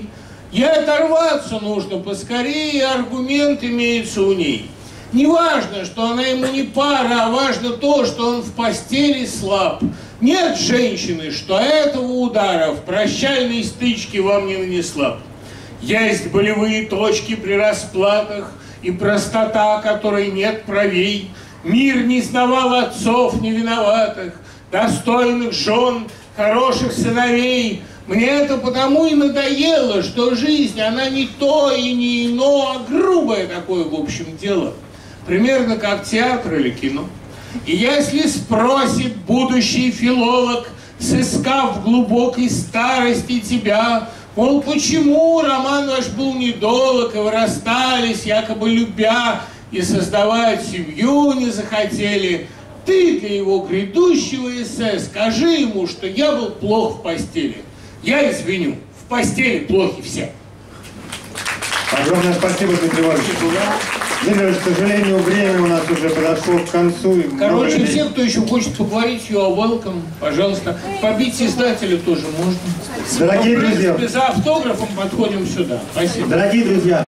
B: Ей оторваться нужно поскорее, аргумент имеется у ней. Не важно, что она ему не пара, а важно то, что он в постели слаб. Нет женщины, что этого удара в прощальной стычке вам не нанесла. Есть болевые точки при расплатах и простота, которой нет правей. Мир не знавал отцов невиноватых, достойных жен, хороших сыновей. Мне это потому и надоело, что жизнь, она не то и не ино, а грубое такое, в общем, дело. Примерно как театр или кино. И если спросит будущий филолог, сыскав в глубокой старости тебя, мол, почему роман ваш был недолг, и вы расстались, якобы любя, и создавать семью не захотели, ты для его грядущего эссе скажи ему, что я был плох в постели. Я извиню, в постели плохи все.
A: Огромное спасибо, Дмитрий Иванович. Дмитрий Иванович, к сожалению, время у нас уже подошло к концу.
B: Короче, все, кто еще хочет поговорить, you are welcome, пожалуйста. Побить издателя тоже можно.
A: Дорогие
B: Но, в принципе,
A: друзья,
B: за автографом подходим сюда. Спасибо.
A: Дорогие друзья,